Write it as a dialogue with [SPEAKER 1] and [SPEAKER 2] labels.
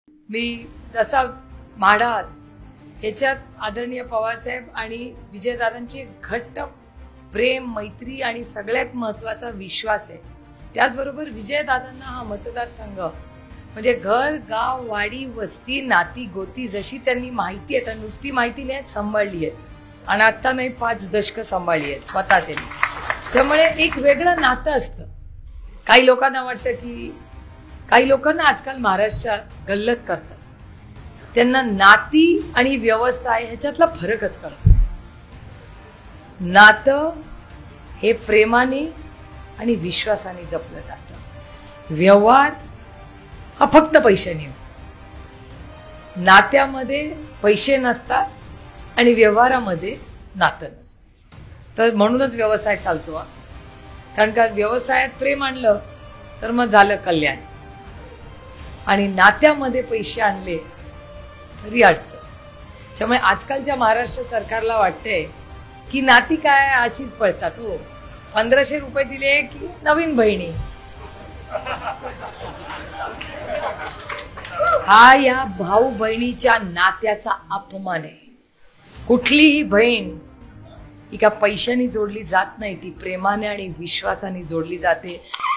[SPEAKER 1] मी जसा म्हाडात ह्याच्यात आदरणीय पवारसाहेब आणि विजयदादांची घट्ट प्रेम मैत्री आणि सगळ्यात महत्वाचा विश्वास आहे। त्याचबरोबर विजयदादांना हा मतदारसंघ म्हणजे घर गाव वाडी वस्ती नाती गोती जशी त्यांनी माहिती आहे, नुसती माहिती नाही सांभाळली आहे आणि आता नाही 5 दशकं सांभाळली आहेत स्वतः त्यांनी। त्यामुळे एक वेगळं नातं असतं। काही लोकांना वाटतं की काही लोकांना आजकाल महाराष्ट्रात गल्लत करतात, त्यांना नाती आणि व्यवसाय ह्याच्यातला फरकच कळतो। नातं हे प्रेमाने आणि विश्वासाने जपलं जातं, व्यवहार हा फक्त पैशाने होतो। नात्यामध्ये पैसे नसतात आणि व्यवहारामध्ये नातं नसतं, तर म्हणूनच व्यवसाय चालतो। कारण का व्यवसायात प्रेम आणलं तर मग झालं कल्याण, आणि नात्यामध्ये पैसे आणले तरी अडचण। त्यामुळे आजकालच्या महाराष्ट्र सरकारला वाटतंय की नाती काय अशीच पळतात, हो 1500 रुपये दिले की नवीन बहिणी। हा या भाऊ बहिणीच्या नात्याचा अपमान आहे। कुठलीही बहीण ही का पैशाने जोडली जात नाही, ती प्रेमाने आणि विश्वासाने जोडली जाते।